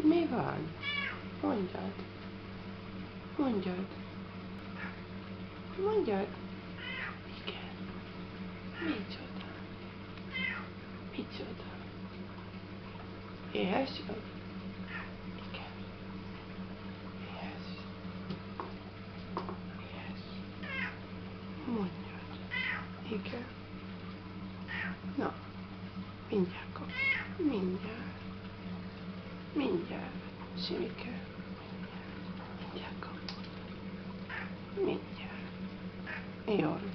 Mi van? Mondjad. Mondjad. Mondjad. Igen. Micsoda. Micsoda. Éhes vagy? Igen. Éhes. Éhes. Mondjad. Igen. Na, mindjárt kap. Mindjárt. Mindjárt. Simike. Mindjárt kap. Mindjárt. Jól.